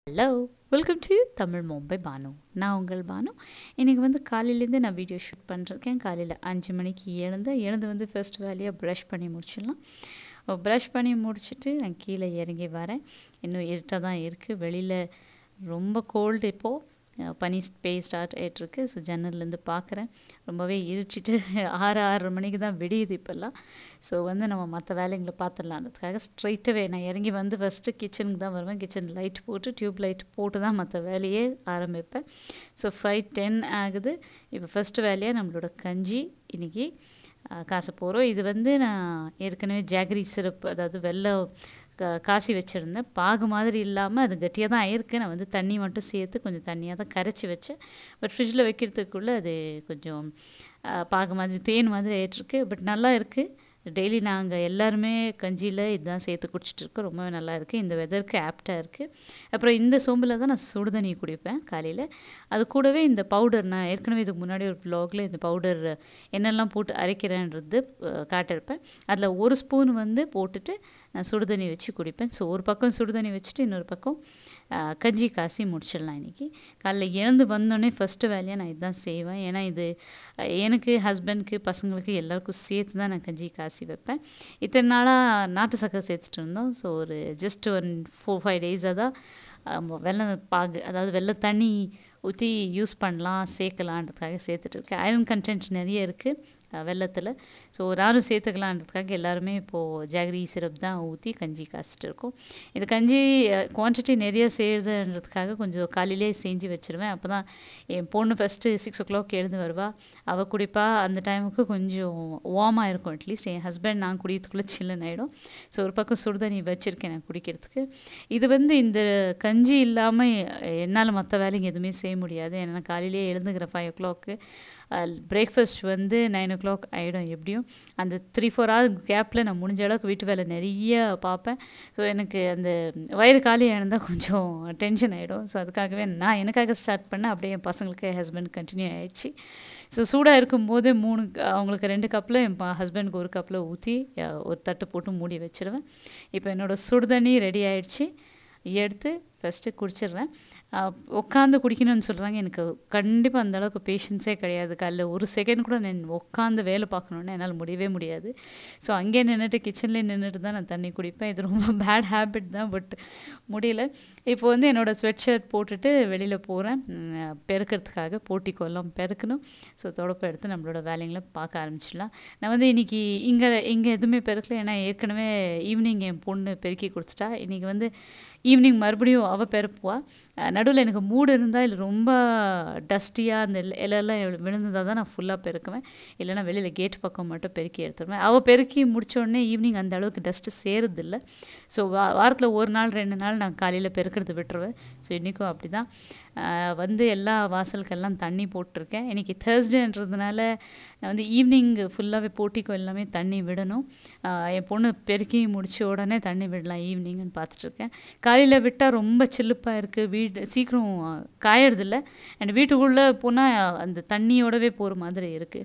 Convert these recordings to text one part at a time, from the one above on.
Hello welcome to Tamil mom by Banu. நான் உங்கள் பானு. இன்றைக்கி வந்து காலையிலேருந்து நான் வீடியோ ஷூட் பண்ணிருக்கேன். காலையில் 5 மணிக்கு எழுந்து வந்து ஃபர்ஸ்ட் வேலையாக ப்ரஷ் பண்ணி முடிச்சிடலாம். ப்ரஷ் பண்ணி முடிச்சுட்டு நான் கீழே இறங்கி வரேன். இன்னும் இருட்டாக தான் இருக்குது. வெளியில் ரொம்ப கோல்டு இப்போது பனி பெய்ய ஸ்டார்ட் ஆகிட்டுருக்கு. ஸோ ஜன்னல்லேருந்து பார்க்குறேன். ரொம்பவே இருட்டிட்டு 6 மணிக்கு தான் விடியுது இப்போல்லாம். ஸோ வந்து நம்ம மற்ற வேலைங்களை பார்த்துடலான்றதுக்காக ஸ்ட்ரைட்டாகவே நான் இறங்கி வந்து ஃபஸ்ட்டு கிச்சனுக்கு தான் வருவேன். கிச்சன் லைட் போட்டு டியூப் லைட் போட்டு தான் மற்ற வேலையே ஆரம்பிப்பேன். ஸோ 5:10 ஆகுது. இப்போ ஃபஸ்ட்டு வேலையாக நம்மளோட கஞ்சி இன்றைக்கி காச போகிறோம். இது வந்து நான் ஏற்கனவே ஜாகரி சிரப், அதாவது வெல்லம் காசி வச்சுருந்தேன். பாகு மாதிரி இல்லாமல் அது கட்டியாக தான் ஆயிருக்கு. நான் வந்து தண்ணி மட்டும் சேர்த்து கொஞ்சம் தண்ணியாக தான் கரைச்சி வச்சேன். பட் ஃப்ரிட்ஜில் வைக்கிறதுக்குள்ளே அது கொஞ்சம் பாகு மாதிரி தேன் மாதிரி ஆயிட்டுருக்கு. பட் நல்லா இருக்குது. டெய்லி நாங்கள் எல்லாருமே கஞ்சியில் இதுதான் சேர்த்து குடிச்சிட்ருக்கோம். ரொம்பவே நல்லா இருக்குது. இந்த வெதருக்கு ஆப்டாக இருக்குது. அப்புறம் இந்த சோம்பில் தான் நான் சுடுதண்ணி குடிப்பேன் காலையில். அது கூடவே இந்த பவுடர், நான் ஏற்கனவே இதுக்கு முன்னாடி ஒரு வ்ளாகில் இந்த பவுடர் என்னெல்லாம் போட்டு அரைக்கிறேன்றது காட்டிருப்பேன். அதில் 1 ஸ்பூன் வந்து போட்டுட்டு நான் சுடுதண்ணி வச்சு குடிப்பேன். ஸோ ஒரு பக்கம் சுடுதண்ணி வச்சுட்டு இன்னொரு பக்கம் கஞ்சி காசி முடிச்சிடலாம். இன்றைக்கி காலைல எழுந்து வந்தோடனே ஃபஸ்ட்டு வேலையாக நான் இதுதான் செய்வேன். ஏன்னா இது எனக்கு, ஹஸ்பண்ட்க்கு, பசங்களுக்கு எல்லாருக்கும் சேர்த்து தான் நான் கஞ்சி காசி வைப்பேன். இத்தனை நாளாக நாட்டு சக்கரை சேர்த்துட்டு இருந்தோம். ஸோ ஒரு ஜஸ்ட் 4-5 டேஸாக தான் வெல்லம் பாகு, அதாவது வெள்ளை தண்ணி ஊற்றி யூஸ் பண்ணலாம், சேர்க்கலான்றதுக்காக சேர்த்துட்ருக்கேன். அயர்ன் கண்டென்ட் நிறைய இருக்குது வெல்லத்தில். ஸோ நானும் சேர்த்துக்கலான்றதுக்காக எல்லாருமே இப்போது ஜாகரி சிரப் தான் ஊற்றி கஞ்சி காய்ச்சிட்டு இருக்கோம். இந்த கஞ்சி குவான்டிட்டி நிறைய செய்கிறதுன்றதுக்காக கொஞ்சம் காலையிலே செஞ்சு வச்சுருவேன். அப்போ தான் என் பொண்ணு ஃபஸ்ட்டு 6 o'clock எழுந்து வருவா. அவள் குடிப்பா. அந்த டைமுக்கு கொஞ்சம் வார்மாக இருக்கும். அட்லீஸ்ட் என் ஹஸ்பண்ட் நான் குடிக்கிறதுக்குள்ளே சில்லுன்னு ஆகிடும். ஸோ ஒரு பக்கம் சுடுதண்ணி வச்சுருக்கேன் நான் குடிக்கிறதுக்கு. இது வந்து இந்த கஞ்சி இல்லாமல் என்னால் மற்ற வேலைங்க எதுவுமே செய்ய முடியாது. ஏன்னா காலையிலே எழுந்துக்கிற 5 o'clock பிரேக்ஃபாஸ்ட் வந்து 9 o'clock ஆகிடும் எப்படியும். அந்த 3-4 hour கேப்பில் நான் முடிஞ்ச அளவுக்கு வீட்டு வேலை நிறைய பார்ப்பேன். ஸோ எனக்கு அந்த வயிறு காலியாக இருந்தால் கொஞ்சம் டென்ஷன் ஆகிடும். ஸோ அதுக்காகவே நான் எனக்காக ஸ்டார்ட் பண்ணேன். அப்படியே என் பசங்களுக்கு, ஹஸ்பண்ட் கண்டினியூ ஆகிடுச்சு. ஸோ சூடாக இருக்கும்போது அவங்களுக்கு 2 கப்பில், என் ஹஸ்பண்டுக்கு 1 கப்பில் ஊற்றி ஒரு தட்டு போட்டு மூடி வச்சுருவேன். இப்போ என்னோடய சுடுதண்ணி ரெடி ஆகிடுச்சு. எடுத்து ஃபஸ்ட்டு குடிச்சிடுறேன். உட்காந்து குடிக்கணும்னு சொல்கிறாங்க. எனக்கு கண்டிப்பாக அந்தளவுக்கு பேஷன்ஸே கிடையாது. காலைல 1 செகண்ட் கூட நான் உட்காந்து வேலை பார்க்கணுன்னு என்னால் முடியவே முடியாது. ஸோ அங்கேயே நின்றுட்டு, கிச்சன்லேயே நின்றுட்டு தான் நான் தண்ணி குடிப்பேன். இது ரொம்ப பேட் ஹேபிட் தான், பட் முடியல. இப்போ வந்து என்னோடய ஸ்வெட் ஷர்ட் போட்டுட்டு வெளியில் போகிறேன் பெருக்கிறதுக்காக. போட்டிக்கோலாம் பெருக்கணும். ஸோ தொடப்பை எடுத்து நம்மளோட வேலைங்களை பார்க்க ஆரம்பிச்சிடலாம். நான் வந்து இன்றைக்கி இங்கே எதுவுமே பெருக்கல. ஏன்னா ஏற்கனவே ஈவினிங் என் பொண்ணு பெருக்கி கொடுத்துட்டா. இன்றைக்கி வந்து ஈவினிங் மறுபடியும் அவள் பெருப்புவா. நடுவில் எனக்கு மூடு இருந்தால், இல்லை ரொம்ப டஸ்டியாக அந்த இலையெல்லாம் விழுந்ததாக தான் நான் ஃபுல்லாக பெருக்குவேன். இல்லைனா வெளியில் கேட் பக்கம் மட்டும் பெருக்கி எடுத்துருவேன். அவள் பெருக்கி முடித்தோடனே ஈவினிங் அந்த அளவுக்கு டஸ்ட்டு சேருதில்லை. ஸோ வாரத்தில் 1 நாள் 2 நாள் நான் காலையில் பெருக்கிறது விட்டுருவேன். ஸோ இன்றைக்கும் அப்படி தான் வந்து எல்லா வாசலுக்கெல்லாம் தண்ணி போட்டிருக்கேன். இன்றைக்கி தேர்ஸ்டேன்றதுனால நான் வந்து ஈவினிங் ஃபுல்லாகவே போட்டிக்கோ எல்லாமே தண்ணி விடணும். என் பொண்ணு பெருக்கி முடித்த உடனே தண்ணி விடலாம் ஈவினிங்னு பார்த்துட்ருக்கேன். காலையில் விட்டால் ரொம்ப சில்லுப்பாக இருக்குது. வீடு சீக்கிரம் காயறதில்ல. அண்ட் வீட்டுக்குள்ளே போனால் அந்த தண்ணியோடவே போகிற மாதிரி இருக்குது.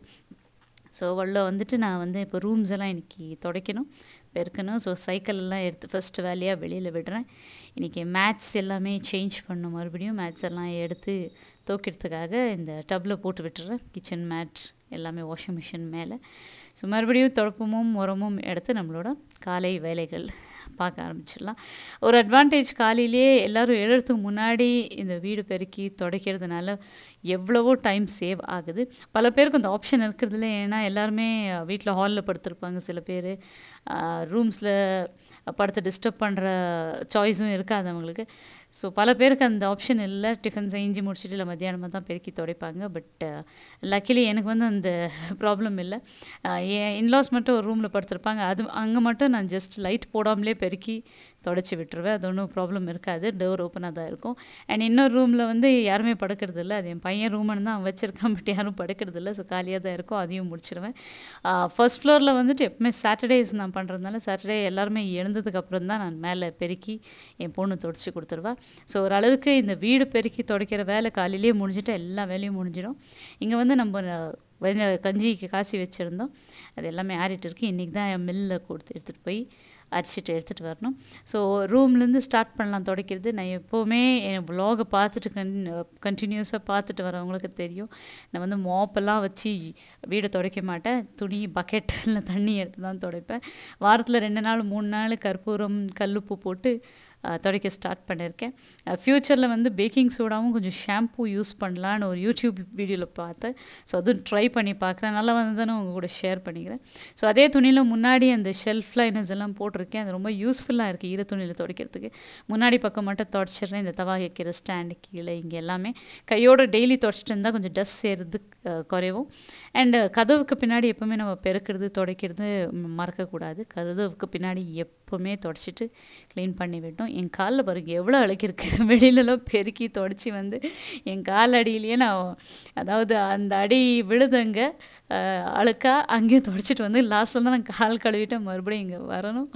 ஸோ உள்ள வந்துட்டு நான் வந்து இப்போ ரூம்ஸ் எல்லாம் இன்றைக்கி துடைக்கணும், பெருக்கணும். ஸோ சைக்கிள் எல்லாம் எடுத்து ஃபஸ்ட்டு வேலையாக வெளியில் விடுறேன். இன்றைக்கி மேட்ஸ் எல்லாமே சேஞ்ச் பண்ணணும். மறுபடியும் மேட்ஸ் எல்லாம் எடுத்து துவைக்கிறதுக்காக இந்த டப்பில் போட்டு விட்டுறேன். கிச்சன் மேட் எல்லாமே வாஷிங் மிஷின் மேலே. ஸோ மறுபடியும் தொடப்பமும் உரமும் எடுத்து நம்மளோட காலை வேலைகள் பார்க்க ஆரம்பிச்சிடலாம். ஒரு அட்வான்டேஜ், காலையிலே எல்லோரும் எழுறதுக்கு முன்னாடி இந்த வீடு பெருக்கி துடைக்கிறதுனால எவ்வளவோ டைம் சேவ் ஆகுது. பல பேருக்கு அந்த ஆப்ஷன் இருக்கிறதில்ல. ஏன்னா எல்லாருமே வீட்டில் ஹாலில் படுத்துருப்பாங்க. சில பேர் ரூம்ஸில் படுத்து டிஸ்டர்ப் பண்ணுற சாய்ஸும் இருக்காது அவங்களுக்கு. ஸோ பல பேருக்கு அந்த ஆப்ஷன் இல்லை. டிஃபன் செஞ்சு முடிச்சுட்டு இல்லை மத்தியானமாக தான் பெருக்கி துடைப்பாங்க. பட் லக்கிலி எனக்கு வந்து அந்த ப்ராப்ளம் இல்லை. என் இன்லாஸ் மட்டும் ஒரு ரூமில் படுத்துருப்பாங்க. அங்கே மட்டும் நான் ஜஸ்ட் லைட் போடாமலே பெருக்கி தொடச்சி விட்டுருவேன். அது ஒன்றும் ப்ராப்ளம் இருக்காது. டோர் ஓப்பனாக தான் இருக்கும். அண்ட் இன்னொரு ரூமில் வந்து யாருமே படுக்கிறது இல்லை. அது என் பையன் ரூம்னு தான் வச்சுருக்கான். பட் யாரும் படுக்கிறது இல்லை. ஸோ காலியாக தான் இருக்கும். அதையும் முடிச்சிடுவேன். ஃபர்ஸ்ட் ஃப்ளோரில் வந்துட்டு எப்பவுமே சாட்டர்டேஸ் நான் பண்ணுறதுனால சாட்டர்டே எல்லாருமே எழுந்ததுக்கப்புறம் தான் நான் மேலே பெருக்கி என் பொண்ணு தொடச்சி கொடுத்துருவேன். ஸோ ஓரளவுக்கு இந்த வீடு பெருக்கி துடைக்கிற வேலை காலையிலேயே முடிஞ்சுட்டு எல்லா வேலையும் முடிஞ்சிடும். இங்கே வந்து நம்ம கஞ்சிக்கு காசி வச்சுருந்தோம். அது எல்லாமே ஆறிட்டு இருக்குது. இன்றைக்கி தான் மில்லில் எடுத்துகிட்டு போய் அடிச்சுட்டு எடுத்துகிட்டு வரணும். ஸோ ரூம்லேருந்து ஸ்டார்ட் பண்ணலாம் துடைக்கிறது. நான் எப்போவுமே என் வ்ளாகை பார்த்துட்டு கண்டினியூஸாக பார்த்துட்டு வரவங்களுக்கு தெரியும். நான் வந்து மாப்பெல்லாம் வச்சு வீடை துடைக்க மாட்டேன். துணி பக்கெட்டில் தண்ணி எடுத்து தான் துடைப்பேன். வாரத்தில் 2 நாள் 3 நாள் கற்பூரம் கல்லுப்பு போட்டு துடைக்க ஸ்டார்ட் பண்ணியிருக்கேன். ஃப்யூச்சரில் வந்து பேக்கிங் சோடாவும் கொஞ்சம் ஷாம்பூ யூஸ் பண்ணலான்னு ஒரு யூடியூப் வீடியோவில் பார்த்தேன். ஸோ அதுவும் ட்ரை பண்ணி பார்க்குறேன். நல்லா வந்ததுன்னு உங்கள் கூட ஷேர் பண்ணிக்கிறேன். ஸோ அதே துணியில் முன்னாடி அந்த ஷெல்ஃப் லைனர்ஸ் எல்லாம் போட்டிருக்கேன். அது ரொம்ப யூஸ்ஃபுல்லாக இருக்குது ஈர துணியில் துடைக்கிறதுக்கு. முன்னாடி பக்கம் மட்டும் துடைச்சிடுறேன். இந்த தவா வைக்கிற ஸ்டாண்டு கீழே இங்கே எல்லாமே கையோடு டெய்லி துடைச்சிட்டு இருந்தால் கொஞ்சம் டஸ்ட் சேருறது குறைவும். அண்டு கதவுக்கு பின்னாடி எப்போவுமே நம்ம பெருக்கிறது துடைக்கிறது மறக்கக்கூடாது. கதவுக்கு பின்னாடி எப்போவுமே துடைச்சிட்டு க்ளீன் பண்ணி விடணும். என் காலில் பாருங்க எவ்வளோ அழுக்கிருக்கு. வெளியிலலாம் பெருக்கி துடைச்சி வந்து என் கால் அடியிலேயே நான் அதாவது அந்த அடி விழுதுங்க அழுக்கா அங்கேயும் துடைச்சிட்டு வந்து லாஸ்ட்டில் தான் நான் கால் கழுவிட்டு மறுபடியும் இங்கே வரணும்.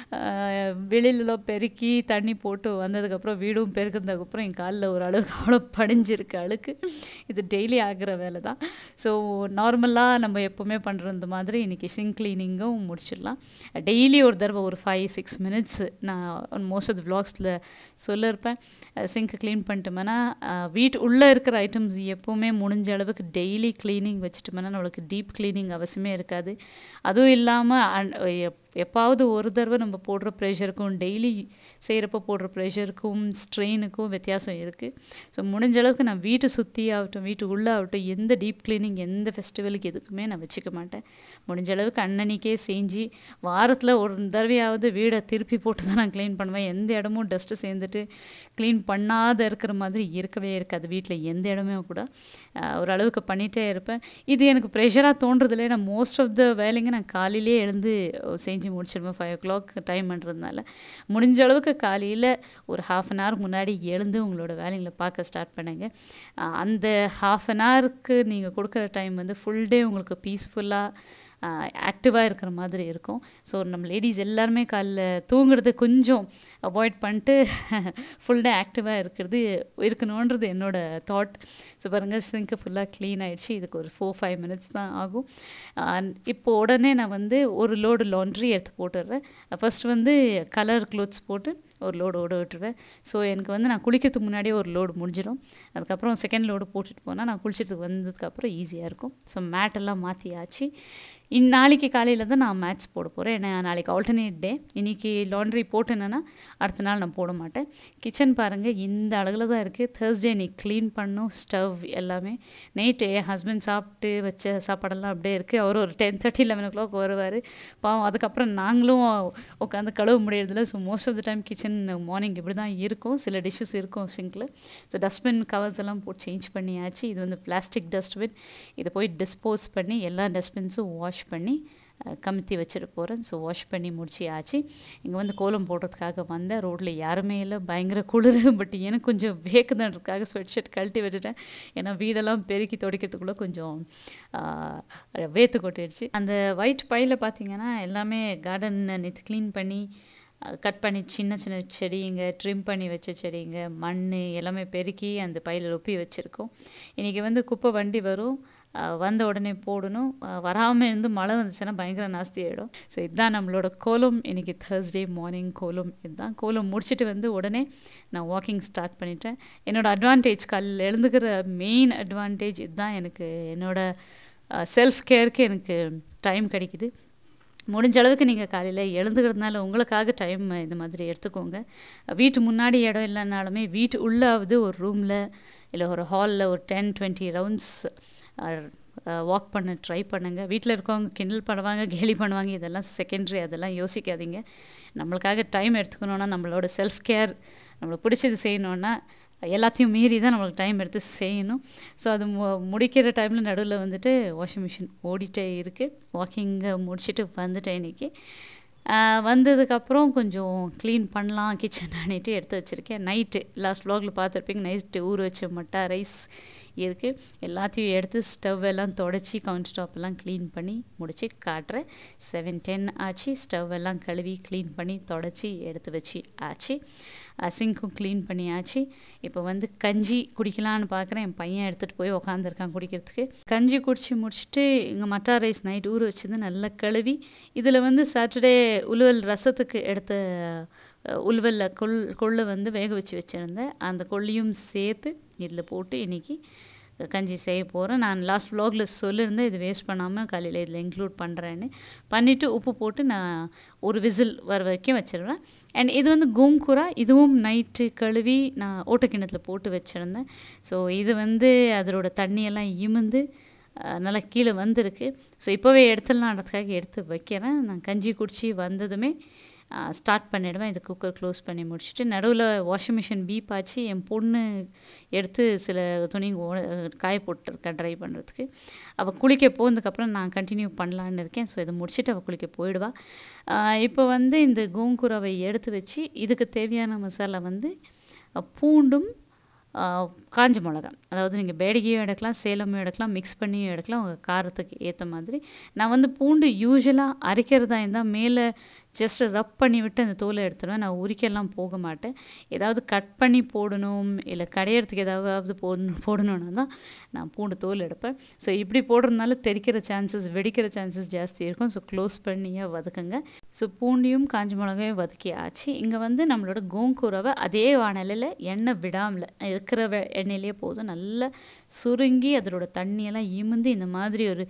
வெளியிலலாம் பெருக்கி தண்ணி போட்டு வந்ததுக்கப்புறம் வீடும் பெருக்கிறதுக்கப்புறம் என் காலில் ஒரு அளவுக்கு அவ்வளோ படிஞ்சிருக்கு அழுக்கு. இது டெய்லி ஆகிற வேலை தான். ஸோ நார்மலாக நம்ம எப்போவுமே பண்ணுற இந்த மாதிரி இன்றைக்கி சிங்க் க்ளீனிங்கும் முடிச்சிடலாம். டெய்லி ஒரு தடவை ஒரு 5-6 மினிட்ஸ் நான் மோஸ்ட் ஆஃப் த வ்ளாக்ஸில் சொல்லியிருப்பேன். சிங்க் க்ளீன் பண்ணிட்டோம்னா வீட்டு உள்ளே இருக்கிற ஐட்டம்ஸ் எப்போவுமே முடிஞ்ச அளவுக்கு டெய்லி க்ளீனிங் வச்சுட்டோம்னா நம்மளுக்கு டீப் க்ளீனிங் அவசியமே இருக்காது. அதுவும் இல்லாமல் எப்பாவது ஒரு தடவை நம்ம போடுற ப்ரெஷருக்கும் டெய்லி செய்கிறப்ப போடுற ப்ரெஷருக்கும் ஸ்ட்ரெயினுக்கும் வித்தியாசம் இருக்குது. ஸோ முடிஞ்ச அளவுக்கு நான் வீட்டை சுற்றி ஆகட்டும் வீட்டு உள்ளே ஆகட்டும் எந்த டீப் க்ளீனிங் எந்த ஃபெஸ்டிவலுக்கு எதுக்குமே நான் வச்சுக்க மாட்டேன். முடிஞ்ச அளவுக்கு அன்னன்னைக்கே செஞ்சு வாரத்தில் ஒரு தடவையாவது வீடை திருப்பி போட்டு தான் நான் க்ளீன் பண்ணுவேன். எந்த இடமும் டஸ்ட்டு சேர்ந்துட்டு க்ளீன் பண்ணாத இருக்கிற மாதிரி இருக்கவே இருக்காது. வீட்டில் எந்த இடமே கூட ஓரளவுக்கு பண்ணிகிட்டே இருப்பேன். இது எனக்கு ப்ரெஷராக தோன்றதில்லை. நான் மோஸ்ட் ஆஃப் த வேலைங்க நான் காலையிலே எழுந்து செஞ்சு முடிச்சிடுவேன். 5 o'clock டைம் பண்ணுறதுனால முடிஞ்ச அளவுக்கு காலையில் ஒரு 1/2 an hour முன்னாடி எழுந்து உங்களோட வேலைங்களை பார்க்க ஸ்டார்ட் பண்ணுங்க. அந்த 1/2 an hourக்கு நீங்கள் கொடுக்குற டைம் வந்து ஃபுல் டே உங்களுக்கு பீஸ்ஃபுல்லாக ஆக்டிவாக இருக்கிற மாதிரி இருக்கும். ஸோ நம்ம லேடிஸ் எல்லாருமே காலைல தூங்குறது கொஞ்சம் அவாய்ட் பண்ணிட்டு ஃபுல் டே ஆக்டிவாக இருக்கணுன்றது என்னோடய தாட். ஸோ பாருங்கள் சிங்க்கு ஃபுல்லாக க்ளீன் ஆகிடுச்சு. இதுக்கு ஒரு 4-5 minutes தான் ஆகும். இப்போ உடனே நான் வந்து ஒரு லோடு லாண்ட்ரி எடுத்து போட்டுடுறேன். ஃபஸ்ட்டு வந்து கலர் க்ளோத்ஸ் போட்டு ஒரு லோடு ஓட விட்டுருவேன். ஸோ எனக்கு வந்து நான் குளிக்கிறதுக்கு முன்னாடியே ஒரு லோடு முடிஞ்சிடும். அதுக்கப்புறம் செகண்ட் லோடு போட்டுட்டு போனால் நான் குளிச்சதுக்கு வந்ததுக்கப்புறம் ஈஸியாக இருக்கும். ஸோ மேட்டெல்லாம் மாற்றியாச்சு. நாளைக்கு காலையில் தான் நான் மேட்ச் போட போகிறேன். ஏன்னா நாளைக்கு ஆல்டர்னேட் டே. இன்றைக்கி லாண்ட்ரி போட்டேன்னா அடுத்த நாள் நான் போட மாட்டேன். கிச்சன் பாருங்கள் இந்த அழகில் தான் இருக்குது. Thursday நீ க்ளீன் பண்ணும். ஸ்டவ் எல்லாமே நைட்டு என் ஹஸ்பண்ட் சாப்பிட்டு வச்ச சாப்பாடெல்லாம் அப்படியே இருக்குது. அவர் ஒரு 10:30 11 o'clock வருவார். பாவம் அதுக்கப்புறம் நாங்களும் உட்காந்து கழுவ முடியறதில்ல. So most of the time kitchen morning இப்படி தான் இருக்கும். சில டிஷ்ஷஸ் இருக்கும் சிங்கில். ஸோ டஸ்ட்பின் கவர்ஸ் எல்லாம் போட்டு சேஞ்ச் பண்ணியாச்சு. இது வந்து பிளாஸ்டிக் டஸ்ட்பின். இதை போய் டிஸ்போஸ் பண்ணி எல்லா டஸ்ட்பின்ஸும் வாஷ் பண்ணி கமுத்தி வச்சுட்டு போகிறேன். ஸோ வாஷ் பண்ணி முடிச்சியாச்சு. இங்கே வந்து கோலம் போடுறதுக்காக வந்தேன். ரோட்டில் யாருமே இல்லை. பயங்கர குளிர். பட் எனக்கு கொஞ்சம் வேக்குதுன்றதுக்காக ஸ்வெட் ஷர்ட் கழட்டி வச்சுட்டேன். ஏன்னா வீடெல்லாம் பெருக்கி துடைக்கிறதுக்குள்ளே கொஞ்சம் வேத்து கொட்டிடுச்சு. அந்த ஒயிட் பையில் பார்த்திங்கன்னா எல்லாமே கார்டன் நேற்று க்ளீன் பண்ணி கட் பண்ணி சின்ன சின்ன செடிங்க ட்ரிம் பண்ணி வச்ச செடிங்க மண் எல்லாமே பெருக்கி அந்த பையில் ரொப்பி வச்சுருக்கோம். இன்றைக்கி வந்து குப்பை வண்டி வரும். வந்த உடனே போடணும். வராமல் இருந்து மழை வந்துச்சுன்னா பயங்கர நாஸ்தி ஆகிடும். ஸோ இதுதான் நம்மளோட கோலம். இன்றைக்கி Thursday மார்னிங் கோலம் இதுதான். கோலம் முடிச்சுட்டு வந்து உடனே நான் வாக்கிங் ஸ்டார்ட் பண்ணிட்டேன். என்னோடய அட்வான்டேஜ் காலையில் எழுந்துக்கிற மெயின் அட்வான்டேஜ் இதுதான். எனக்கு என்னோடய செல்ஃப் கேருக்கு எனக்கு டைம் கிடைக்குது. முடிஞ்ச அளவுக்கு நீங்கள் காலையில் எழுந்துக்கிறதுனால உங்களுக்காக டைம் இந்த மாதிரி எடுத்துக்கோங்க. வீட்டு முன்னாடி இடம் இல்லைனாலுமே வீட்டு உள்ளாவது ஒரு ரூமில் இல்லை ஒரு ஹாலில் ஒரு 10-20 ரவுண்ட்ஸ் வாக் பண்ண ட்ரை பண்ணுங்கள். வீட்டில் இருக்கவங்க கிண்டல் பண்ணுவாங்க கேலி பண்ணுவாங்க. இதெல்லாம் செகண்டரி. அதெல்லாம் யோசிக்காதீங்க. நம்மளுக்காக டைம் எடுத்துக்கணுன்னா நம்மளோட செல்ஃப் கேர் நம்மளுக்கு பிடிச்சது செய்யணுன்னா எல்லாத்தையும் மீறி தான் நம்மளுக்கு டைம் எடுத்து செய்யணும். ஸோ அது முடிக்கிற டைமில் நடுவில் வந்துட்டு வாஷிங் மிஷின் ஓடிட்டே இருக்குது. வாக்கிங்கை முடிச்சுட்டு வந்துட்டேன் இன்றைக்கி. வந்ததுக்கப்புறம் கொஞ்சம் க்ளீன் பண்ணலாம் கிச்சன் அன்னிட்டு எடுத்து வச்சுருக்கேன். நைட்டு லாஸ்ட் வ்ளாகில் பார்த்துருப்பீங்க. நைட்டு ஊற வச்ச மட்டா ரைஸ் இருக்குது. எல்லாத்தையும் எடுத்து ஸ்டவ் எல்லாம் தொடச்சி கவுண்ட் ஸ்டாப் எல்லாம் க்ளீன் பண்ணி முடிச்சு காட்டுறேன். 7:10 ஆச்சு. ஸ்டவ் எல்லாம் கழுவி க்ளீன் பண்ணி தொடச்சி எடுத்து வச்சு ஆச்சு. சிங்க்கும் க்ளீன் பண்ணியாச்சு. இப்போ வந்து கஞ்சி குடிக்கலான்னு பார்க்குறேன். என் பையன் எடுத்துகிட்டு போய் உக்காந்துருக்கான் குடிக்கிறதுக்கு. கஞ்சி குடிச்சு முடிச்சுட்டு இங்கே மட்டா ரைஸ் நைட் ஊற வச்சுருந்து நல்லா கழுவி இதில் வந்து சாட்டர்டே உலுவல் ரசத்துக்கு எடுத்த உலுவலில் கொள்ளு வந்து வேக வச்சு வச்சுருந்தேன். அந்த கொள்ளியும் சேர்த்து இதில் போட்டு இன்றைக்கி கஞ்சி செய்ய போகிறேன். நான் லாஸ்ட் வ்ளாகில் சொல்லியிருந்தேன் இது வேஸ்ட் பண்ணாமல் காலையில் இதில் இன்க்ளூட் பண்ணுறேன்னு. பண்ணிவிட்டு உப்பு போட்டு நான் ஒரு விசில் வர வரைக்கும் வச்சிடுவேன். அண்ட் இது வந்து கோங்குரா, இதுவும் நைட்டு கழுவி நான் ஓட்டக்கிணத்துல போட்டு வச்சுருந்தேன். ஸோ இது வந்து அதோட தண்ணியெல்லாம் இமுந்து நல்லா கீழே வந்திருக்கு. ஸோ இப்போவே எடுத்துடலான்றதுக்காக எடுத்து வைக்கிறேன். நான் கஞ்சி குடிச்சு வந்ததுமே ஸ்டார்ட் பண்ணிவிடுவேன். இது குக்கர் க்ளோஸ் பண்ணி முடிச்சுட்டு நடுவில் வாஷிங் மிஷின் பீப் ஆச்சு. என் பொண்ணு எடுத்து சில துணி காய போட்டுருக்கேன் ட்ரை பண்ணுறதுக்கு. அவள் குளிக்க போனதுக்கப்புறம் நான் கண்டினியூ பண்ணலான்னு இருக்கேன். ஸோ இதை முடிச்சுட்டு அவள் குளிக்க போயிடுவா. இப்போ வந்து இந்த கோங்குராவை எடுத்து வச்சு இதுக்கு தேவையான மசாலா வந்து பூண்டும் காஞ்ச மிளகா, அதாவது நீங்கள் பேடிகையும் எடுக்கலாம், சேலமும் எடுக்கலாம், மிக்ஸ் பண்ணியும் எடுக்கலாம் உங்கள் காரத்துக்கு ஏற்ற மாதிரி. நான் வந்து பூண்டு யூஸ்வலாக அரைக்கிறதா இருந்தால் மேலே ஜஸ்ட் ரப் பண்ணி விட்டு அந்த தோலை எடுத்துடுவேன். நான் உரிக்கெல்லாம் போக மாட்டேன். ஏதாவது கட் பண்ணி போடணும் இல்லை கடையிறதுக்கு ஏதாவது போடணுன்னா தான் நான் பூண்டு தோல் எடுப்பேன். ஸோ இப்படி போடுறதுனால தெறிக்கிற சான்சஸ் வெடிக்கிற சான்சஸ் ஜாஸ்தி இருக்கும். ஸோ க்ளோஸ் பண்ணியே வதக்குங்க. ஸோ பூண்டையும் காஞ்ச மிளகாயும் வதக்கி ஆச்சு. இங்கே வந்து நம்மளோட கோங்குராவை அதே வானலில் எண்ணெய் விடாமல் இருக்கிற எண்ணெயிலே போதும் நல்லா சுருங்கி அதோட தண்ணியெல்லாம் இமுந்து இந்த மாதிரி ஒரு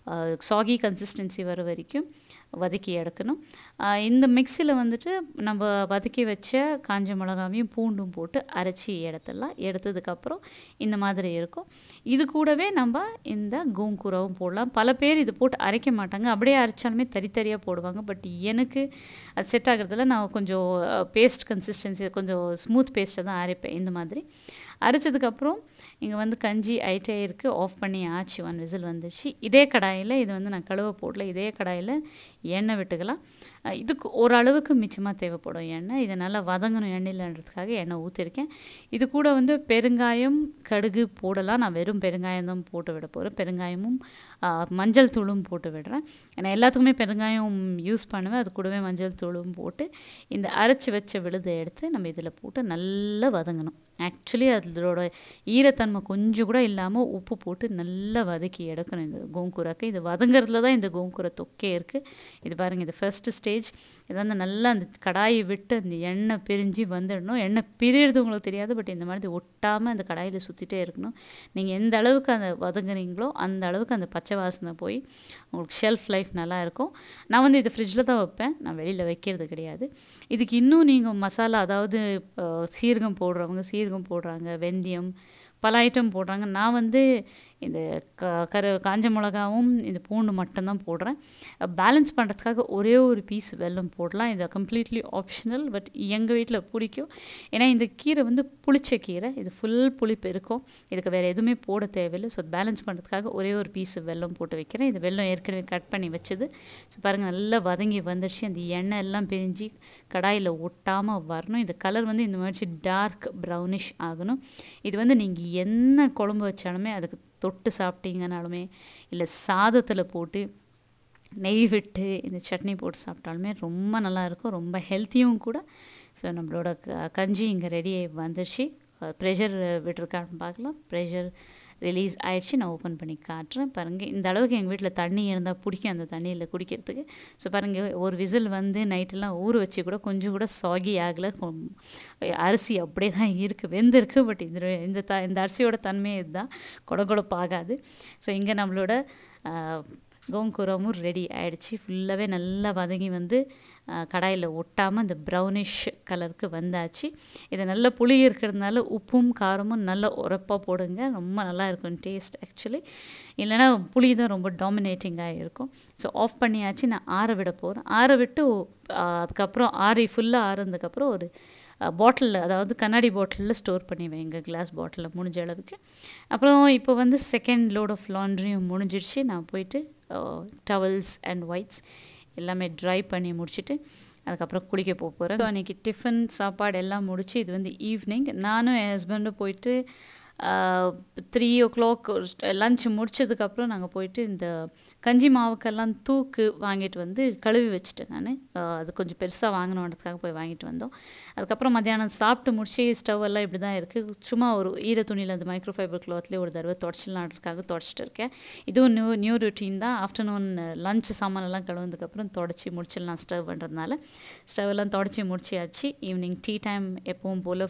சாகி கன்சிஸ்டன்சி வர வரைக்கும் வதக்கி எடுக்கணும். இந்த மிக்சியில் வந்துட்டு நம்ம வதக்கி வச்ச காஞ்ச மிளகாவையும் பூண்டும் போட்டு அரைச்சி எடுத்துடலாம். எடுத்ததுக்கப்புறம் இந்த மாதிரி இருக்கும். இது கூடவே நம்ம இந்த கோங்குராவும் போடலாம். பல பேர் இது போட்டு அரைக்க மாட்டாங்க, அப்படியே அரைச்சாலுமே தரியாக போடுவாங்க. பட் எனக்கு அது செட் ஆகிறதுல நான் கொஞ்சம் பேஸ்ட் கன்சிஸ்டன்சி கொஞ்சம் ஸ்மூத் பேஸ்ட்டை தான் அரைப்பேன். இந்த மாதிரி அரைச்சதுக்கப்புறம் இங்கே வந்து கஞ்சி ஐட்டே இருக்குது. ஆஃப் பண்ணி ஆச்சு. 1 விசில் வந்துடுச்சு. இதே கடாயில் இது வந்து நான் கழுவ போடல, இதே கடாயில் எண்ணெய் விட்டுக்கலாம். இதுக்கு ஓரளவுக்கு மிச்சமாக தேவைப்படும் எண்ணெய். இதை நல்லா வதங்கணும் எண்ணெயில்ன்றதுக்காக எண்ணெய் ஊற்றிருக்கேன். இது கூட வந்து பெருங்காயம் கடுகு போடலாம். நான் வெறும் பெருங்காயம் தான் போட்டு விட போகிறேன். பெருங்காயமும் மஞ்சள் தூளும் போட்டு விடுறேன். ஏன்னா எல்லாத்துக்குமே பெருங்காயம் யூஸ் பண்ணுவேன். அது கூடவே மஞ்சள் தூளும் போட்டு இந்த அரைச்சி வச்ச விழுதை எடுத்து நம்ம இதில் போட்டு நல்லா வதங்கணும். ஆக்சுவலி அதோட ஈரத்தன்மை கொஞ்சம் கூட இல்லாமல் உப்பு போட்டு நல்லா வதக்கி எடுக்கணும் இந்த கோங்குராக்கு. இது வதங்கிறதுல தான் இந்த கோங்குரா தொக்கே இருக்குது. இது பாருங்கள், இது ஃபர்ஸ்ட்டு ஸ்டேஜ். இது வந்து நல்லா அந்த கடாயை விட்டு அந்த எண்ணெய் பிரிஞ்சு வந்துடணும். எண்ணெய் பிரியிறது உங்களுக்கு தெரியாது, பட் இந்த மாதிரி ஒட்டாமல் அந்த கடாயில் சுற்றிட்டே இருக்கணும். நீங்கள் எந்த அளவுக்கு அந்த வதங்குறீங்களோ அந்த அளவுக்கு அந்த பச்சை வாசனை போய் உங்களுக்கு ஷெல்ஃப் லைஃப் நல்லாயிருக்கும். நான் வந்து இது ஃப்ரிட்ஜில் தான் வைப்பேன், நான் வெளியில் வைக்கிறது கிடையாது. இதுக்கு இன்னும் நீங்கள் மசாலா, அதாவது சீரகம் போடுறவங்க சீரகம் போடுறாங்க, வெந்தயம், பல ஐட்டம் போடுறாங்க. நான் வந்து இந்த காஞ்ச மிளகாவும் இந்த பூண்டு மட்டும்தான் போடுறேன். பேலன்ஸ் பண்ணுறதுக்காக ஒரே ஒரு பீஸ் வெல்லம் போடலாம். இது கம்ப்ளீட்லி ஆப்ஷனல், பட் எங்கள் வீட்டில் பிடிக்கும். ஏன்னா இந்த கீரை வந்து புளிச்ச கீரை, இது ஃபுல் புளிப்பு இருக்கும். இதுக்கு வேறு எதுவுமே போட தேவையில்லை. ஸோ பேலன்ஸ் பண்ணுறதுக்காக ஒரே ஒரு பீஸ் வெல்லம் போட்டு வைக்கிறேன். இது வெல்லம் ஏற்கனவே கட் பண்ணி வச்சது. ஸோ பாருங்கள், நல்லா வதங்கி வந்துடுச்சு. அந்த எண்ணெய் எல்லாம் பிரிஞ்சு கடாயில் ஒட்டாமல் வரணும். இந்த கலர் வந்து இந்த மாதிரி டார்க் ப்ரௌனிஷ் ஆகணும். இது வந்து நீங்கள் என்ன குழம்பு வச்சாலுமே அதுக்கு தொட்டு சாப்பிட்டீங்கனாலுமே இல்லை சாதத்தில் போட்டு நெய் விட்டு இந்த சட்னி போட்டு சாப்பிட்டாலுமே ரொம்ப நல்லாயிருக்கும், ரொம்ப ஹெல்த்தியும் கூட. ஸோ நம்மளோட கஞ்சி இங்கே ரெடி வந்துடுச்சு. ப்ரெஷர் விட்டுருக்கான்னு பார்க்கலாம். ப்ரெஷர் ரிலீஸ் ஆகிடுச்சு. நான் ஓப்பன் பண்ணி காட்டுறேன். பாருங்கள், இந்த அளவுக்கு எங்கள் வீட்டில் தண்ணி இருந்தால் பிடிக்கும் அந்த தண்ணியில் குடிக்கிறதுக்கு. ஸோ பாருங்கள், ஒரு விசில் வந்து நைட்டெல்லாம் ஊற வச்சு கூட கொஞ்சம் கூட சாகி ஆகலை. அரிசி அப்படியே தான் இருக்குது, வெந்திருக்கு. பட் இந்த அரிசியோட தன்மையே இதுதான், கொடகொடப்பாகாது. ஸோ இங்கே நம்மளோட கோங்குராவும் ரெடி ஆகிடுச்சு. ஃபுல்லாகவே நல்லா வதங்கி வந்து கடாயில் ஒட்டாமல் அந்த ப்ரௌனிஷ் கலருக்கு வந்தாச்சு. இதை நல்ல புளி இருக்கிறதுனால உப்பும் காரமும் நல்ல உரப்பாக போடுங்க, ரொம்ப நல்லா இருக்கும் டேஸ்ட் ஆக்சுவலி. இல்லைனா புளி தான் ரொம்ப டாமினேட்டிங்காக இருக்கும். ஸோ ஆஃப் பண்ணியாச்சு. நான் ஆற விட போகிறேன். ஆற விட்டு அதுக்கப்புறம் ஃபுல்லாக ஆறுனதுக்கப்புறம் ஒரு பாட்டிலில், அதாவது கண்ணாடி பாட்டிலில் ஸ்டோர் பண்ணி வைங்க, கிளாஸ் பாட்டிலில் முடிஞ்ச அளவுக்கு. அப்புறம் இப்போ வந்து செகண்ட் லோட் ஆஃப் லாண்ட்ரியும் முடிஞ்சிடுச்சு. நான் போயிட்டு டவல்ஸ் அண்ட் ஒயிட்ஸ் எல்லாமே ட்ரை பண்ணி முடிச்சுட்டு அதுக்கப்புறம் குளிக்க போகிறேன். ஸோ அன்றைக்கி டிஃபன் சாப்பாடு எல்லாம் முடிச்சு இது வந்து ஈவினிங். நானும் என் ஹஸ்பண்டும் போயிட்டு 3 o'clock லஞ்ச் முடிச்சதுக்கப்புறம் நாங்கள் போயிட்டு இந்த கஞ்சி மாவுக்கெல்லாம் தூக்கு வாங்கிட்டு வந்து கழுவி வச்சுட்டேன் நான். அது கொஞ்சம் பெருசாக வாங்கணுன்றதுக்காக போய் வாங்கிட்டு வந்தோம். அதுக்கப்புறம் மத்தியானம் சாப்பிட்டு முடிச்சு ஸ்டவ் எல்லாம் இப்படி தான் இருக்குது. சும்மா ஒரு ஈர துணியில் அந்த மைக்ரோ ஃபைபர் கிளாத்லேயே ஒரு தடவை தொடச்சிடலான்றதுக்காக தொடச்சிட்டு இருக்கேன். இதுவும் நியூ ருட்டீன் தான். ஆஃப்டர்நூன் லஞ்ச் சாமானெல்லாம் கழுவுனதுக்கப்புறம் தொடச்சி முடிச்சிடலாம் ஸ்டவ் பண்ணுறதுனால. ஸ்டவ் எல்லாம் தொடச்சி முடிச்சியாச்சு. ஈவினிங் டீ டைம் எப்பவும் போல்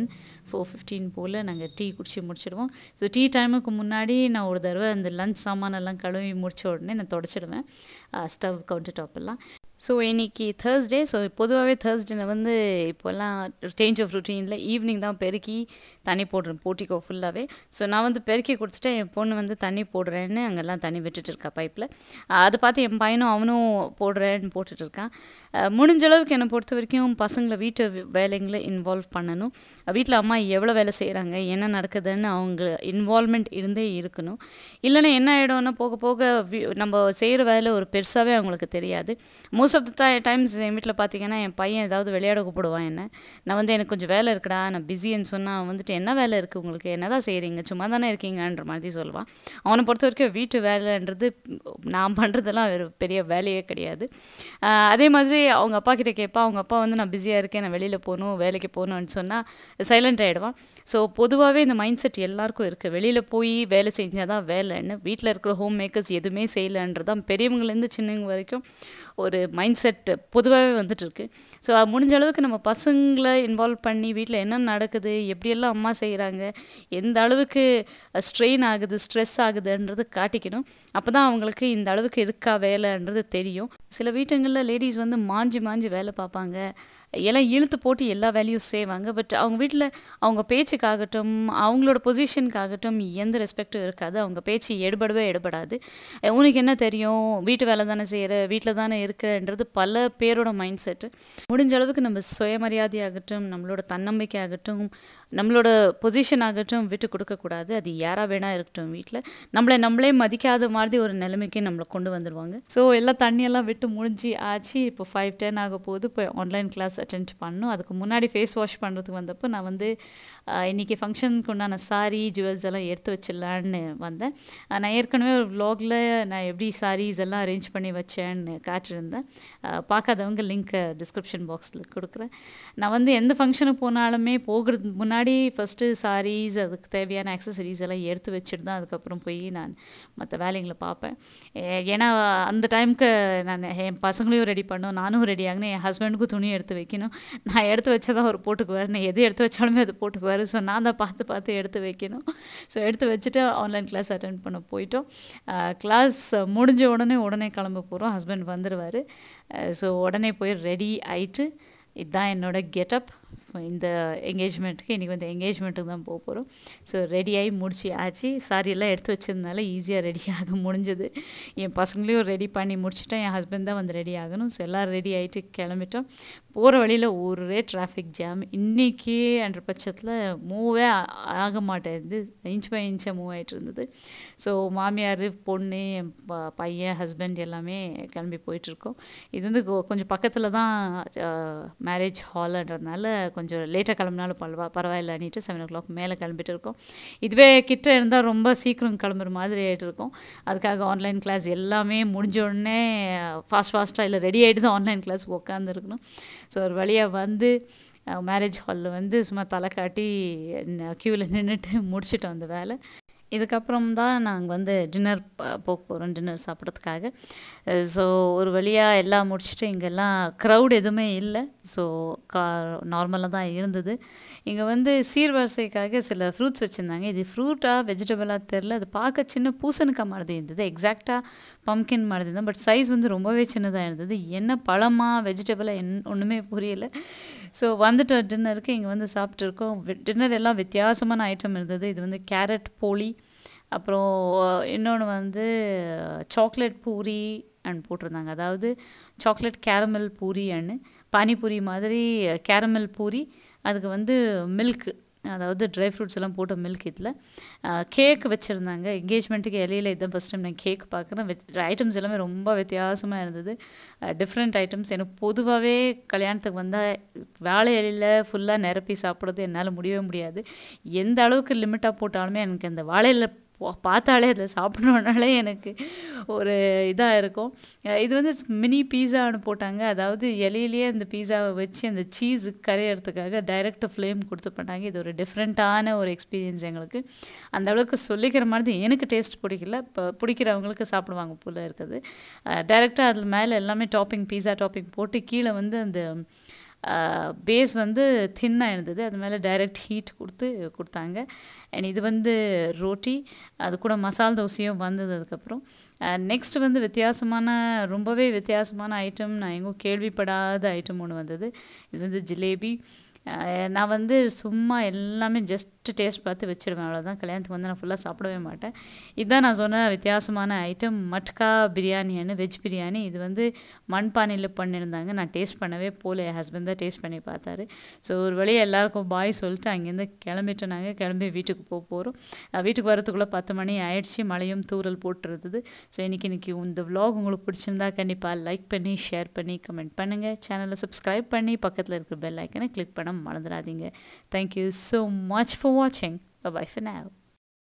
4:15 போல் நாங்கள் டீ குடிச்சு முடிச்சிடுவோம். ஸோ டீ டைமுக்கு முன்னாடி நான் ஒரு தடவை அந்த லஞ்ச் சாமானெல்லாம் கழுவி முடிச்ச உடனே நான் தொடச்சிடுவேன் ஸ்டவ் கவுண்டர் டாப்பெல்லாம். ஸோ இன்றைக்கி தேர்ஸ்டே. ஸோ பொதுவாகவே தேர்ஸ்டேல வந்து இப்போல்லாம் சேஞ்ச் ஆஃப் ருட்டீனில் ஈவினிங் தான் பெருக்கி தண்ணி போடுறேன் போட்டிக்கோ ஃபுல்லாகவே. ஸோ நான் வந்து பெருக்கி கொடுத்துட்டு என் பொண்ணு வந்து தண்ணி போடுறேன்னு அங்கெல்லாம் தண்ணி விட்டுட்டு இருக்கா பைப்பில். அதை பார்த்து என் பையனும் அவனும் போடுறேன்னு போட்டுட்ருக்கான். முடிஞ்ச அளவுக்கு என்னை பொறுத்த வரைக்கும் பசங்களை வீட்டு வேலைங்களை இன்வால்வ் பண்ணணும். வீட்டில் அம்மா எவ்வளோ வேலை செய்கிறாங்க, என்ன நடக்குதுன்னு அவங்க இன்வால்மெண்ட் இருந்தே இருக்கணும். இல்லைன்னா என்ன ஆகிடும்னா போக போக நம்ம செய்கிற வேலை ஒரு பெருசாகவே அவங்களுக்கு தெரியாது. மோஸ்ட் ஆஃப் த டைம்ஸ் என் வீட்டில் பார்த்தீங்கன்னா என் பையன் ஏதாவது விளையாட கூப்பிடுவான் என்ன. நான் வந்து எனக்கு கொஞ்சம் வேலை இருக்குடா, நான் பிஸின்னு சொன்னால் அவன் வந்துட்டு என்ன வேலை இருக்குது உங்களுக்கு, என்ன தான் செய்கிறீங்க, சும்மா தானே இருக்கீங்கன்ற மாதிரி சொல்லுவான். அவனை பொறுத்த வரைக்கும் வீட்டு வேலைன்றது நான் பண்ணுறதெல்லாம் ஒரு பெரிய வேலையே கிடையாது. அதே மாதிரி அவங்க அப்பா கிட்டே கேட்பான். அவங்க அப்பா வந்து நான் பிஸியாக இருக்கேன், நான் வெளியில் போகணும், வேலைக்கு போகணுன்னு சொன்னால் சைலண்ட் ஆகிடுவான். ஸோ பொதுவாகவே இந்த மைண்ட் செட் எல்லாருக்கும் இருக்குது. வெளியில் போய் வேலை செஞ்சால் தான் வேலைன்னு. வீட்டில் இருக்கிற ஹோம் மேக்கர்ஸ் எதுவுமே செய்யலைன்றதான் பெரியவங்கலேருந்து சின்னவங்க வரைக்கும் ஒரு மைண்ட் செட் பொதுவாகவே வந்துட்டுருக்கு. ஸோ முடிஞ்ச அளவுக்கு நம்ம பசங்களை இன்வால்வ் பண்ணி வீட்டில் என்ன நடக்குது, எப்படியெல்லாம் அம்மா செய்கிறாங்க, எந்த அளவுக்கு ஸ்ட்ரெயின் ஆகுது, ஸ்ட்ரெஸ் ஆகுதுன்றது காட்டிக்கணும். அப்போ தான் அவங்களுக்கு இந்த அளவுக்கு இருக்கா வேலைன்றது தெரியும். சில வீட்டுங்களில் லேடிஸ் வந்து மாஞ்சி வேலை பார்ப்பாங்க, எல்லாம் இழுத்து போட்டு எல்லா வேலையும் செய்வாங்க. பட் அவங்க வீட்டில் அவங்க பேச்சுக்காகட்டும் அவங்களோட பொசிஷனுக்காகட்டும் எந்த ரெஸ்பெக்டும் இருக்காது. அவங்க பேச்சு எடுபடாது. உனக்கு என்ன தெரியும், வீட்டு வேலை தானே செய்கிற, வீட்டில் தானே இருக்கிறன்றது பல பேரோட மைண்ட் செட்டு. முடிஞ்ச அளவுக்கு நம்ம சுயமரியாதையாகட்டும், நம்மளோட தன்னம்பிக்கை ஆகட்டும், நம்மளோட பொசிஷன் ஆகட்டும் விட்டு கொடுக்கக்கூடாது. அது யாராக வேணா இருக்கட்டும். வீட்டில் நம்மளே மதிக்காத மாதிரி ஒரு நிலைமைக்கு நம்மளை கொண்டு வந்துடுவாங்க. ஸோ எல்லாம் தண்ணியெல்லாம் விட்டு முடிஞ்சு ஆச்சு. இப்போ 5:10 ஆக போகுது. இப்போ ஆன்லைன் கிளாஸ் அட்டென்ட் பண்ணணும். அதுக்கு முன்னாடி ஃபேஸ் வாஷ் பண்ணுறதுக்கு வந்தப்போ நான் வந்து இன்றைக்கி ஃபங்க்ஷனுக்கு உண்டான சாரீ ஜுவல்ஸ் எல்லாம் எடுத்து வச்சிடலான்னு வந்தேன். நான் ஏற்கனவே ஒரு வ்ளாகில் நான் எப்படி சாரீஸ் எல்லாம் அரேஞ்ச் பண்ணி வச்சேன்னு காட்டியிருந்தேன். பார்க்காதவங்க லிங்க்கை டிஸ்கிரிப்ஷன் பாக்ஸில் கொடுக்குறேன். நான் வந்து எந்த ஃபங்க்ஷனுக்கு போனாலுமே போகிறதுக்கு முன்னாடி ஃபஸ்ட்டு சாரீஸ் அதுக்கு தேவையான ஆக்சசரிஸ் எல்லாம் எடுத்து வச்சுட்டு தான் அதுக்கப்புறம் போய் நான் மற்ற வேலைங்களை பார்ப்பேன். ஏன்னா அந்த டைமுக்கு நான் என் பசங்களையும் ரெடி பண்ணணும், நானும் ரெடி ஆகணும், என் ஹஸ்பண்டுக்கும் துணி எடுத்து வைக்கணும். நான் எடுத்து வச்சதான் அவர் போட்டுக்குவார், நான் எது எடுத்து வச்சாலுமே அது போட்டுக்குவார். ஸோ நான் தான் பார்த்து எடுத்து வைக்கணும். ஸோ எடுத்து வச்சுட்டு ஆன்லைன் கிளாஸ் அட்டென்ட் பண்ண போயிட்டோம். கிளாஸ் முடிஞ்ச உடனே கிளம்ப போகிறோம். ஹஸ்பண்ட் வந்துடுவார். ஸோ உடனே போய் ரெடி ஆகிட்டு இதுதான் என்னோடய கெட்டப் இந்த என்கேஜ்மெண்ட்டுக்கு. இன்றைக்கி வந்து என்கேஜ்மெண்ட்டுக்கு தான் போக போகிறோம். ஸோ ரெடியாகி முடிச்சு ஆச்சு. சாரியெல்லாம் எடுத்து வச்சதுனால ஈஸியாக ரெடியாக முடிஞ்சது. என் பசங்களையும் ரெடி பண்ணி முடிச்சுட்டேன். என் ஹஸ்பண்ட் தான் வந்து ரெடி ஆகணும். ஸோ எல்லோரும் ரெடி ஆகிட்டு கிளம்பிட்டோம். போகிற வழியில் ஒரே டிராஃபிக் ஜாம். இன்றைக்கி என்ற பட்சத்தில் மூவே ஆக மாட்டேங்குது, இன்ச் பை இன்ச்சாக மூவ் ஆகிட்டு இருந்தது. ஸோ மாமியார், பொண்ணு, என் பையன், ஹஸ்பண்ட் எல்லாமே கிளம்பி போயிட்டுருக்கோம். இது வந்து கொஞ்சம் பக்கத்தில் தான் மேரேஜ் ஹால்ன்றதுனால கொஞ்சம் லேட்டாக கிளம்புனாலும் பரவாயில்லன்னிட்டு 7 o'clock மேலே கிளம்பிட்டு இருக்கோம். இதுவே கிட்ட இருந்தால் ரொம்ப சீக்கிரம் கிளம்புற மாதிரி ஆகிட்டு இருக்கோம். அதுக்காக ஆன்லைன் கிளாஸ் எல்லாமே முடிஞ்ச உடனே ஃபாஸ்ட்டாக இல்லை ரெடி ஆகிட்டு தான் ஆன்லைன் கிளாஸ் உட்காந்துருக்கணும். ஸோ ஒரு வழியாக வந்து மேரேஜ் ஹாலில் வந்து சும்மா தலை காட்டி க்யூவில் நின்றுட்டு முடிச்சிட்டோம் அந்த வேலை. இதுக்கப்புறம் தான் நாங்கள் வந்து டின்னர் போக போகிறோம், டின்னர் சாப்பிட்றதுக்காக. ஸோ ஒரு வழியாக எல்லாம் முடிச்சுட்டு இங்கெல்லாம் க்ரௌட் எதுவுமே இல்லை. ஸோ நார்மலாக தான் இருந்தது. இங்கே வந்து சீர்வரிசைக்காக சில ஃப்ரூட்ஸ் வச்சுருந்தாங்க. இது ஃப்ரூட்டாக வெஜிடபிளாக தெரில. அது பார்க்க சின்ன பூசணிக்காய் மாதிரி இருந்தது, எக்ஸாக்டாக பம்கின் மாதிரி இருந்தது. பட் சைஸ் வந்து ரொம்பவே சின்னதாக இருந்தது. என்ன பழமாக வெஜிடபிளாக ஒன்றுமே புரியலை. ஸோ வந்துட்டு டின்னருக்கு இங்கே வந்து சாப்பிட்ருக்கோம். டின்னர் எல்லாம் வித்தியாசமான ஐட்டம் இருந்தது. இது வந்து கேரட் போலி, அப்புறம் இன்னொன்று வந்து சாக்லேட் பூரி அண்ட் போட்டிருந்தாங்க. அதாவது chocolate caramel puri and panipuri மாதிரி கேரமல் பூரி, அதுக்கு வந்து மில்க் அதாவது ட்ரை ஃப்ரூட்ஸ் எல்லாம் போட்ட மில்க் இதில் கேக் வச்சுருந்தாங்க. என்கேஜ்மெண்ட்டுக்கு இலையில இதான் ஃபஸ்ட் டைம் நான் கேக் பார்க்குறேன். ஐட்டம்ஸ் எல்லாமே ரொம்ப வித்தியாசமாக இருந்தது. Different items. எனக்கு பொதுவாகவே கல்யாணத்துக்கு வந்தால் வாழை இலையில ஃபுல்லாக நிரப்பி சாப்பிட்றது என்னால் முடியவே முடியாது. எந்த அளவுக்கு லிமிட்டாக போட்டாலுமே எனக்கு அந்த வாழை இலை பார்த்தாலே அதில் சாப்பிடணுன்னாலே எனக்கு ஒரு இதாக இருக்கும். இது வந்து மினி பீஸான்னு போட்டாங்க. அதாவது இலையிலேயே அந்த பீஸாவை வச்சு அந்த சீஸ் கரையிறதுக்காக டைரெக்ட் ஃப்ளேம் கொடுத்து பண்ணாங்க. இது ஒரு டிஃப்ரெண்ட்டான ஒரு எக்ஸ்பீரியன்ஸ் எங்களுக்கு. அந்த அளவுக்கு சொல்லிக்கிற மாதிரி எனக்கு டேஸ்ட் பிடிக்கல. இப்போ பிடிக்கிறவங்களுக்கு சாப்பிடுவாங்க போல் இருக்குது. டைரெக்டாக அதில் மேலே எல்லாமே டாப்பிங் பீஸா டாப்பிங் போட்டு கீழே வந்து அந்த பேஸ் வந்து தின்னாக இருந்தது. அது மேலே டைரெக்ட் ஹீட் கொடுத்தாங்க. அண்ட் இது வந்து ரோட்டி, அது கூட மசால் தோசையும் வந்தது. அதுக்கப்புறம் நெக்ஸ்ட் வந்து ரொம்பவே வித்தியாசமான ஐட்டம், நான் எங்கும் கேள்விப்படாத ஐட்டம் ஒன்று வந்தது. இது வந்து ஜிலேபி. நான் வந்து சும்மா எல்லாமே ஜஸ்ட்டு டேஸ்ட் பார்த்து வச்சுருவேன், அவ்வளோதான். கல்யாணத்துக்கு வந்து நான் ஃபுல்லாக சாப்பிடவே மாட்டேன். இதுதான் நான் சொன்ன வித்தியாசமான ஐட்டம், மட்கா பிரியாணின்னு வெஜ் பிரியாணி. இது வந்து மண்பானையில் பண்ணியிருந்தாங்க. நான் டேஸ்ட் பண்ணவே போல, என் ஹஸ்பண்ட் தான் டேஸ்ட் பண்ணி பார்த்தாரு. ஸோ ஒரு வழியாக எல்லாருக்கும் பாய் சொல்லிட்டு அங்கேருந்து கிளம்பிட்டு நாங்கள் கிளம்பி வீட்டுக்கு போகிறோம். வீட்டுக்கு வரத்துக்குள்ளே 10 மணி ஆயிடுச்சு. மழையும் தூறல் போட்டுருந்தது. ஸோ இன்றைக்கி இந்த விலாக் உங்களுக்கு பிடிச்சிருந்தா கண்டிப்பாக லைக் பண்ணி ஷேர் பண்ணி கமெண்ட் பண்ணுங்கள். சேனலை சப்ஸ்கிரைப் பண்ணி பக்கத்தில் இருக்கிற பெல் ஐக்கனை கிளிக் பண்ண மறந்துடாதீங்க. Thank you so much for watching. Bye bye for now.